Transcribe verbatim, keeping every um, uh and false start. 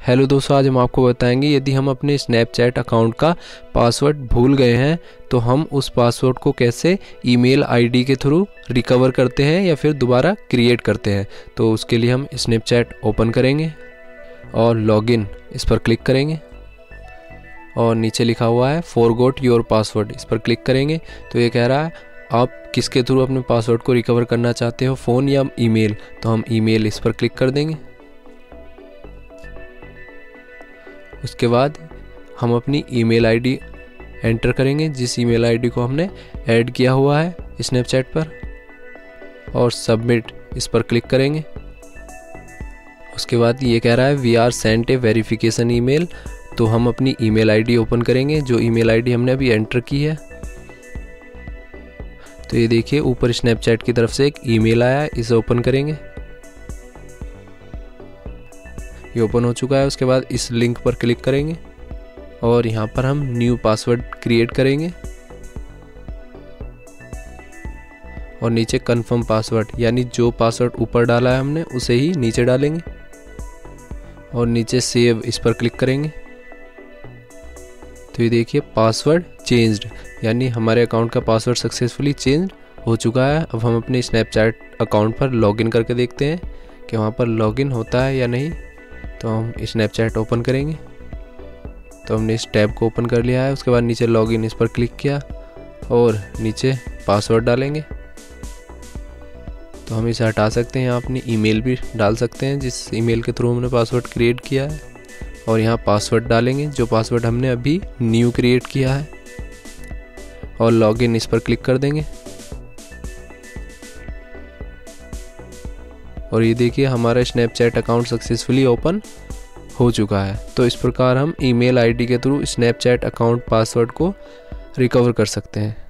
Hello दोस्तों, आज हम आपको बताएंगे यदि हम अपने स्नैपचैट अकाउंट का पासवर्ड भूल गए हैं तो हम उस पासवर्ड को कैसे ईमेल आईडी के थ्रू रिकवर करते हैं या फिर दोबारा क्रिएट करते हैं। तो उसके लिए हम स्नैपचैट ओपन करेंगे और लॉगिन इस पर क्लिक करेंगे और नीचे लिखा हुआ है फॉरगॉट योर पासवर्ड, इस पर क्लिक करेंगे तो ये कह रहा है आप किसके थ्रू अपने पासवर्ड को रिकवर करना चाहते हो, फ़ोन या ईमेल। तो हम ईमेल इस पर क्लिक कर देंगे। उसके बाद हम अपनी ईमेल आईडी एंटर करेंगे, जिस ईमेल आईडी को हमने ऐड किया हुआ है स्नैपचैट पर, और सबमिट इस पर क्लिक करेंगे। उसके बाद ये कह रहा है we are sent a verification email, तो हम अपनी ईमेल आईडी ओपन करेंगे जो ईमेल आईडी हमने अभी एंटर की है। तो ये देखिए ऊपर स्नैपचैट की तरफ से एक ईमेल आया है, इसे ओपन करेंगे। ये ओपन हो चुका है। उसके बाद इस लिंक पर क्लिक करेंगे और यहाँ पर हम न्यू पासवर्ड क्रिएट करेंगे और नीचे कंफर्म पासवर्ड, यानी जो पासवर्ड ऊपर डाला है हमने उसे ही नीचे डालेंगे और नीचे सेव इस पर क्लिक करेंगे। तो ये देखिए पासवर्ड चेंज्ड, यानी हमारे अकाउंट का पासवर्ड सक्सेसफुली चेंज हो चुका है। अब हम अपने स्नैपचैट अकाउंट पर लॉगिन करके देखते हैं कि वहाँ पर लॉगिन होता है या नहीं। तो हम स्नैपचैट ओपन करेंगे। तो हमने इस टैब को ओपन कर लिया है। उसके बाद नीचे लॉगिन इस पर क्लिक किया और नीचे पासवर्ड डालेंगे। तो हम इसे हटा सकते हैं, यहाँ अपनी ईमेल भी डाल सकते हैं जिस ईमेल के थ्रू हमने पासवर्ड क्रिएट किया है, और यहाँ पासवर्ड डालेंगे जो पासवर्ड हमने अभी न्यू क्रिएट किया है, और लॉगिन इस पर क्लिक कर देंगे। और ये देखिए हमारा स्नैपचैट अकाउंट सक्सेसफुली ओपन हो चुका है। तो इस प्रकार हम ईमेल आईडी के थ्रू स्नैपचैट अकाउंट पासवर्ड को रिकवर कर सकते हैं।